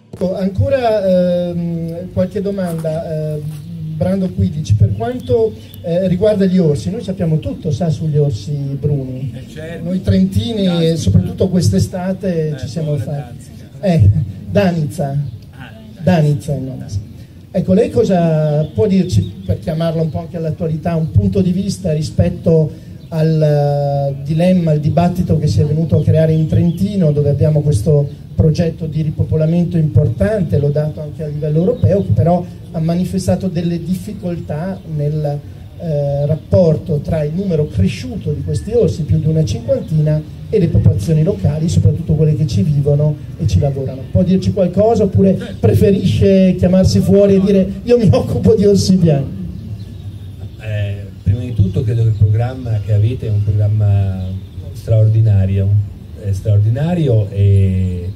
Ancora qualche domanda, Brando Quidici, per quanto riguarda gli orsi, noi sappiamo tutto, sa, sugli orsi bruni, certo. Noi trentini, soprattutto quest'estate, ci siamo fatti. Danizza no. Ecco, lei cosa può dirci, per chiamarla un po' anche all'attualità, un punto di vista rispetto al dilemma, al dibattito che si è venuto a creare in Trentino, dove abbiamo questo progetto di ripopolamento importante, lodato anche a livello europeo, che però ha manifestato delle difficoltà nel rapporto tra il numero cresciuto di questi orsi, più di una cinquantina, e le popolazioni locali, soprattutto quelle che ci vivono e ci lavorano. Può dirci qualcosa oppure preferisce chiamarsi fuori e dire io mi occupo di orsi bianchi? Prima di tutto credo che il programma che avete è un programma straordinario e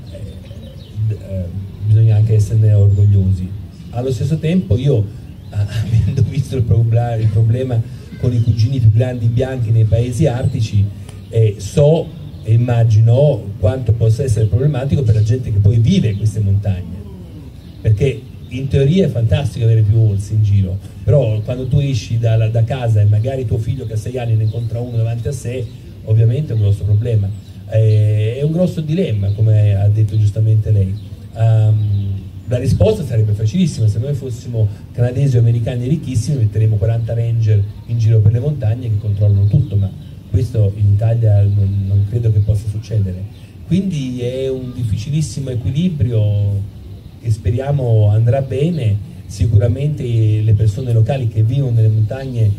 bisogna anche esserne orgogliosi. Allo stesso tempo io, avendo visto il problema con i cugini più grandi bianchi nei paesi artici, so e immagino quanto possa essere problematico per la gente che poi vive in queste montagne, perché in teoria è fantastico avere più orsi in giro, però quando tu esci da casa e magari tuo figlio che ha 6 anni ne incontra uno davanti a sé, ovviamente è un grosso problema, è un grosso dilemma, come ha detto giustamente lei. La risposta sarebbe facilissima: se noi fossimo canadesi o americani ricchissimi metteremo 40 ranger in giro per le montagne che controllano tutto, ma questo in Italia non credo che possa succedere, quindi è un difficilissimo equilibrio che speriamo andrà bene. Sicuramente le persone locali che vivono nelle montagne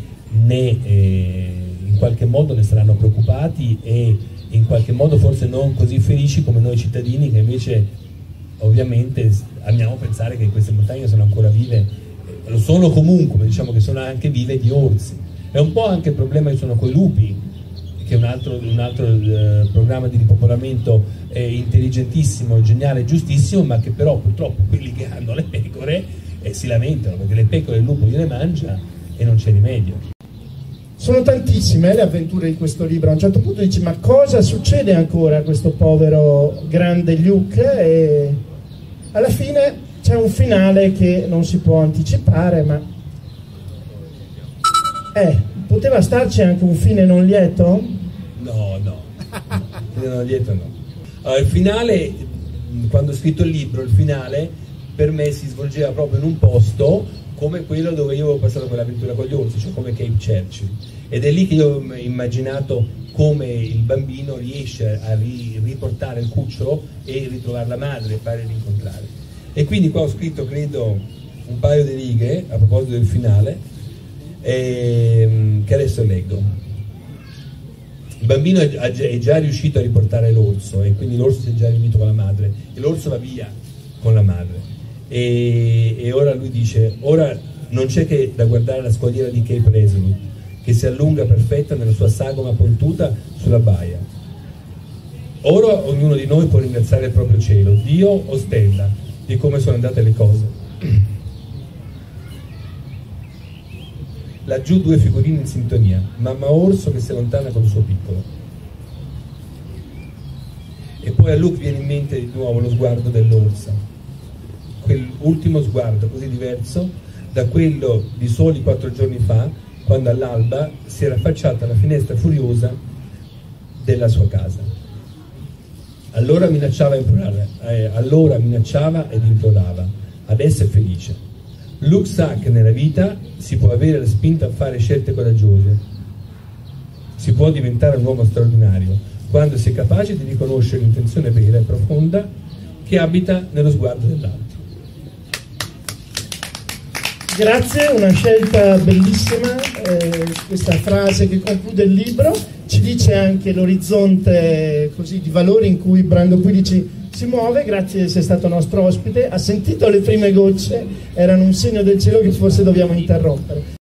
in qualche modo ne saranno preoccupati e in qualche modo forse non così felici come noi cittadini, che invece ovviamente amiamo pensare che queste montagne sono ancora vive, lo sono comunque, ma diciamo che sono anche vive di orsi. È un po' anche il problema che sono con i lupi, che è un altro programma di ripopolamento intelligentissimo, geniale, giustissimo, ma che però purtroppo quelli che hanno le pecore si lamentano perché le pecore il lupo gliele mangia e non c'è rimedio. Sono tantissime le avventure di questo libro. A un certo punto dici: ma cosa succede ancora a questo povero grande Luke? E alla fine c'è un finale che non si può anticipare, ma poteva starci anche un fine non lieto? No, fine non lieto no. Allora, il finale, quando ho scritto il libro, il finale per me si svolgeva proprio in un posto come quello dove io avevo passato quell'avventura con gli orsi, cioè come Cape Churchill, ed è lì che io ho immaginato come il bambino riesce a riportare il cucciolo e ritrovare la madre e fare rincontrare. E quindi qua ho scritto, credo, un paio di righe a proposito del finale, che adesso leggo. Il bambino è già riuscito a riportare l'orso e quindi l'orso si è già riunito con la madre e l'orso va via con la madre e ora lui dice: ora non c'è che da guardare la scogliera di Cape Resolute che si allunga perfetta nella sua sagoma pontuta sulla baia. Ora ognuno di noi può ringraziare il proprio cielo, Dio o Stella, di come sono andate le cose. Laggiù 2 figurine in sintonia, mamma orso che si allontana con il suo piccolo. E poi a Luke viene in mente di nuovo lo sguardo dell'orsa, quell'ultimo sguardo così diverso da quello di soli 4 giorni fa, quando all'alba si era affacciata alla finestra furiosa della sua casa. Allora minacciava ed implorava, adesso è felice. Luke sa che nella vita si può avere la spinta a fare scelte coraggiose, si può diventare un uomo straordinario quando si è capace di riconoscere l'intenzione vera e profonda che abita nello sguardo dell'altro. Grazie, una scelta bellissima, questa frase che conclude il libro ci dice anche l'orizzonte così di valori in cui Brando Quidici si muove. Grazie di essere stato nostro ospite, ha sentito le prime gocce, erano un segno del cielo che forse dobbiamo interrompere.